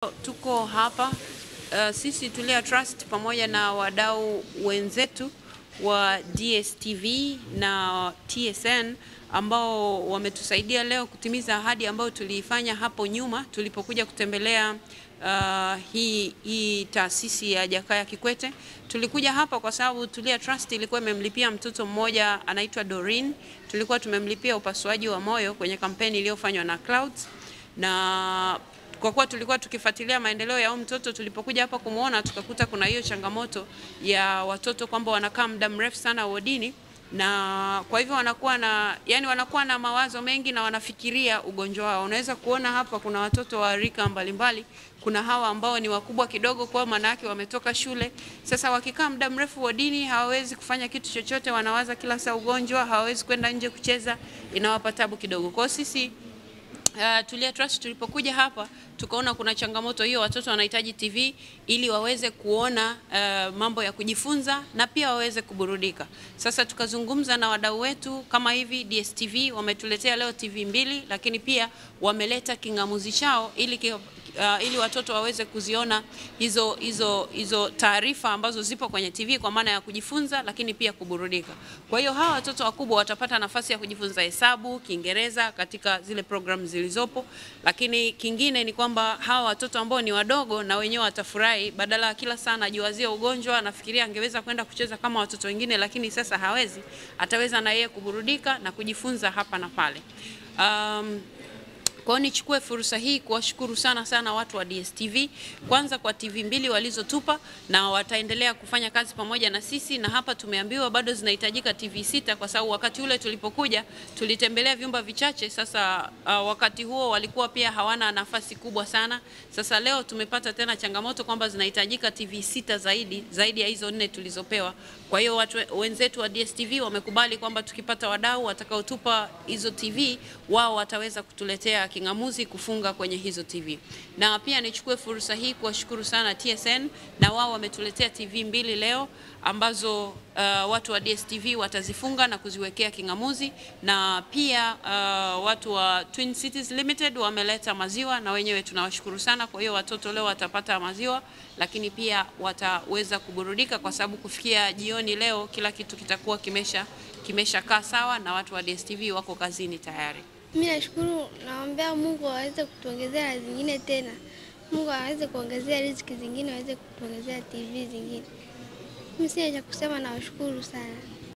Tuko hapa sisi Tulia Trust pamoja na wadau wenzetu wa DSTV na TSN ambao wametusaidia leo kutimiza ahadi ambayo tuliifanya hapo nyuma tulipokuja kutembelea hii taasisi ya Jakaya Kikwete. Tulikuja hapa kwa sababu Tulia Trust ilikuwa imemlipia mtoto mmoja anaitwa Doreen. Tulikuwa tumemlipia upasuaji wa moyo kwenye kampeni iliyofanywa na Clouds, na kwa kuwa tulikuwa tukifuatilia maendeleo ya mtoto, tulipokuja hapa kumuona tukakuta kuna hiyo changamoto ya watoto kwamba wanakaa muda mrefu sana wodini, na kwa hivyo wanakuwa na mawazo mengi na wanafikiria ugonjwa wao. Unaweza kuona hapa kuna watoto wa rika mbalimbali. Kuna hawa ambao ni wakubwa kidogo kwa maana yake wametoka shule. Sasa wakikaa muda mrefu wodini hawawezi kufanya kitu chochote, wanawaza kila saa ugonjwa, hawawezi kwenda nje kucheza, inawapa tabu kidogo. Kwa sisi Tulia Trust tulipokuja hapa tukaona kuna changamoto hiyo, watoto wanahitaji TV ili waweze kuona mambo ya kujifunza na pia waweze kuburudika. Sasa tukazungumza na wadau wetu kama hivi DSTV wametuletea leo TV 2, lakini pia wameleta kingamuzi chao ili watoto waweze kuziona hizo taarifa ambazo zipo kwenye TV kwa maana ya kujifunza lakini pia kuburudika. Kwa hiyo hawa watoto wakubwa watapata nafasi ya kujifunza hesabu, Kiingereza katika zile programs zilizopo, lakini kingine ni kwamba hawa watoto ambao ni wadogo na wenyewe watafurahi, badala kila saa anajiwazia ugonjwa, anafikiria angeweza kwenda kucheza kama watoto wengine lakini sasa hawezi, ataweza na yeye kuburudika na kujifunza hapa na pale. Kwa nichukue fursa hii kuwashukuru sana watu wa DSTV kwanza kwa TV 2 walizotupa, na wataendelea kufanya kazi pamoja na sisi, na hapa tumeambiwa bado zinahitajika TV 6 kwa sababu wakati ule tulipokuja tulitembelea vyumba vichache. Sasa wakati huo walikuwa pia hawana nafasi kubwa sana. Sasa leo tumepata tena changamoto kwamba zinahitajika TV 6 zaidi ya hizo 4 tulizopewa. Kwa hiyo watu wenzetu wa DSTV wamekubali kwamba tukipata wadau watakaotupa hizo TV, wao wataweza kutuletea kingamuzi kufunga kwenye hizo TV. Na pia nichukue fursa hii kuwashukuru sana TSN, na wao wametuletea TV 2 leo ambazo watu wa DSTV watazifunga na kuziwekea kingamuzi, na pia watu wa Twin Cities Limited wameleta maziwa na wenyewe tunawashukuru sana. Kwa hiyo watoto leo watapata maziwa, lakini pia wataweza kuburudika kwa sababu kufikia jioni leo kila kitu kitakuwa kimesha kaa sawa na watu wa DSTV wako kazini tayari. Mimi nashukuru, naomba Mungu aweze kutuongezea zingine tena. Mungu aweze kuongezea riziki zingine, aweze kutuongezea TV zingine. Mimi sina cha kusema, nawashukuru sana.